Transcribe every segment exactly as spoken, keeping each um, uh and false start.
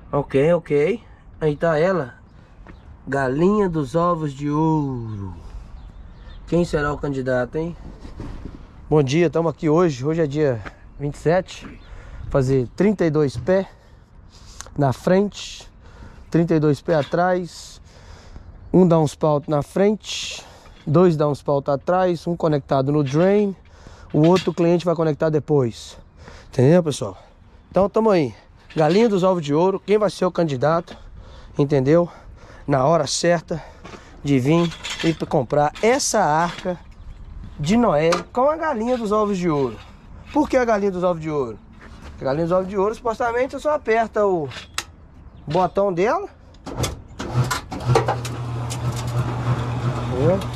Ok, ok. Aí tá ela. Galinha dos ovos de ouro. Quem será o candidato, hein? Bom dia, estamos aqui hoje. Hoje é dia vinte e sete. Fazer trinta e dois pés na frente, trinta e dois pés atrás. Um dá uns pautos na frente, dois dá uns pautos atrás, um conectado no drain, o outro cliente vai conectar depois. Entendeu, pessoal? Então tamo aí. Galinha dos ovos de ouro. Quem vai ser o candidato? Entendeu? Na hora certa de vir e comprar essa arca de Noé com a galinha dos ovos de ouro. Por que a galinha dos ovos de ouro? A galinha dos ovos de ouro, supostamente, você só aperta o botão dela. Entendeu?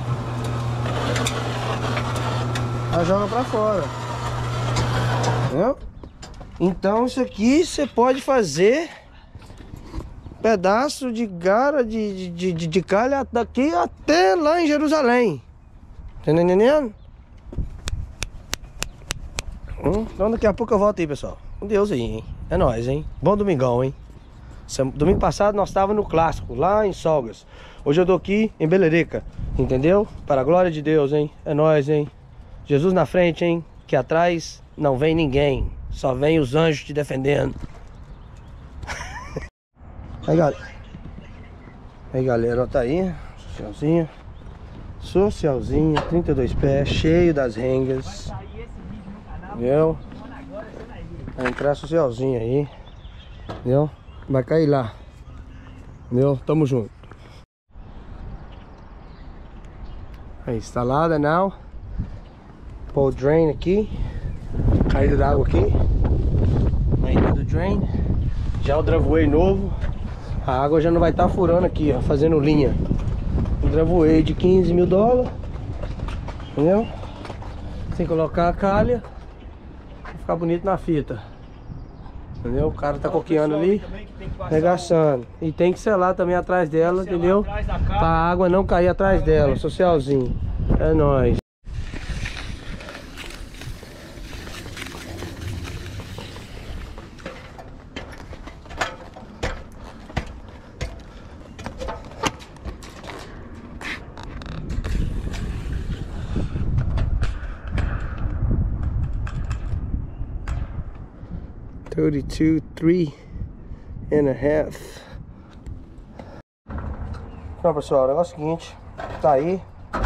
Ela joga pra fora. Entendeu? Então isso aqui você pode fazer pedaço de gara de, de, de, de calha daqui até lá em Jerusalém. Tá entendendo? Hum, então daqui a pouco eu volto aí, pessoal. Com Deus aí, hein? É nóis, hein? Bom domingão, hein? Domingo passado nós estávamos no clássico, lá em Solgas. Hoje eu tô aqui em Belerica, entendeu? Para a glória de Deus, hein? É nóis, hein? Jesus na frente, hein? Que atrás não vem ninguém. Só vem os anjos te defendendo. Aí, galera. Aí, galera, ó, tá aí. Socialzinho. Socialzinho, trinta e dois pés, cheio das rengas. Entendeu? Vai entrar socialzinho aí. Entendeu? Vai cair lá. Entendeu? Tamo junto. Aí, instalada now. Pôr o drain aqui. Caída da água aqui. Caída do drain. Já o driveway novo. A água já não vai estar tá furando aqui, ó, fazendo linha. O driveway de quinze mil dólares. Entendeu? Sem colocar a calha. Vai ficar bonito na fita. Entendeu? O cara tá coqueando ali, regaçando. E tem que selar também atrás dela, entendeu? Pra a água não cair atrás dela. Socialzinho. É nóis. thirty-two, three and a half. Então, pessoal, o negócio é o seguinte, tá aí.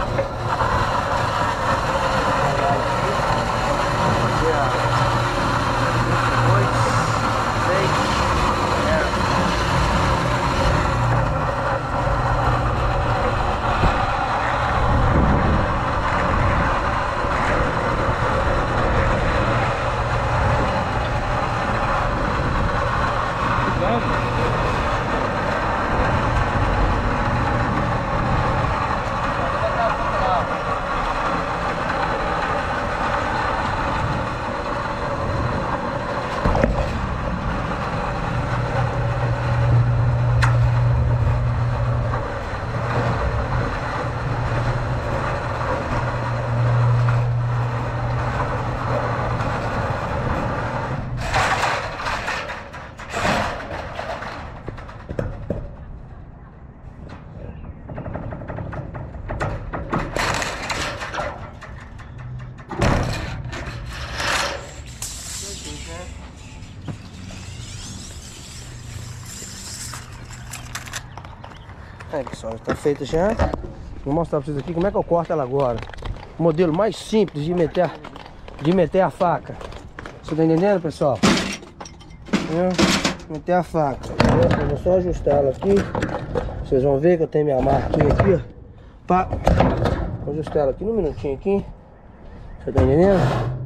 Aí, pessoal, já tá feito já. Vou mostrar pra vocês aqui como é que eu corto ela agora. O modelo mais simples de meter a, de meter a faca. Você tá entendendo, pessoal? Entendeu? Meter a faca. Eu vou só ajustar ela aqui. Vocês vão ver que eu tenho minha marquinha aqui, ó. Pá. Vou ajustar ela aqui num minutinho aqui. Você tá entendendo?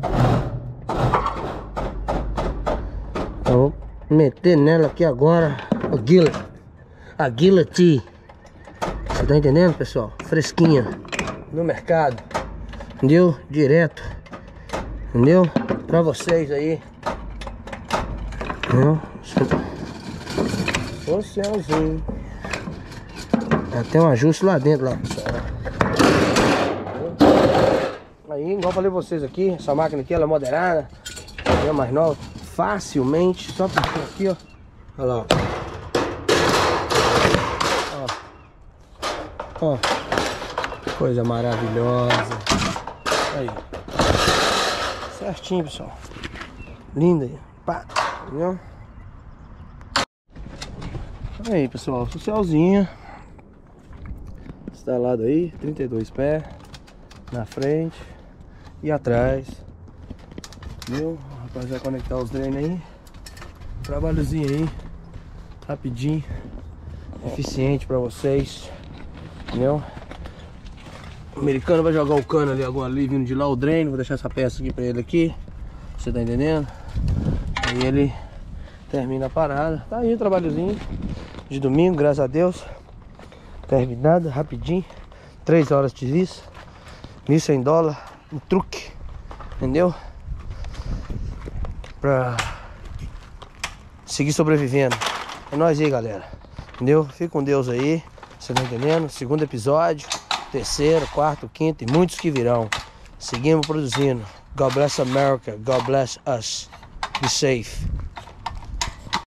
Então, vou meter nela aqui agora a guila. A guillotine. Você tá entendendo, pessoal? Fresquinha no mercado. Entendeu? Direto. Entendeu? Pra vocês aí. Entendeu? Socialzinho. Até um ajuste lá dentro, lá, pessoal. Aí, igual eu falei pra vocês aqui, essa máquina aqui, ela é moderada. É mais nova. Facilmente. Só puxar aqui, ó. Olha lá, ó. Ó, coisa maravilhosa. Aí. Certinho, pessoal. Linda aí. Pá, entendeu? Aí, pessoal, socialzinha. Instalado aí, trinta e dois pés. Na frente e atrás. Viu? O rapaz vai conectar os drenos aí. Trabalhozinho aí. Rapidinho. Eficiente pra vocês. Entendeu? O americano vai jogar o cano ali, agora ali vindo de lá, o dreno. Vou deixar essa peça aqui pra ele aqui. Você tá entendendo? Aí ele termina a parada. Tá aí o trabalhozinho de domingo, graças a Deus. Terminado, rapidinho. três horas de serviço. mil e cem dólares. Um truque. Entendeu? Pra seguir sobrevivendo. É nóis aí, galera. Entendeu? Fica com Deus aí. Você tá entendendo? Segundo episódio. Terceiro, quarto, quinto e muitos que virão. Seguimos produzindo. God bless America. God bless us. Be safe.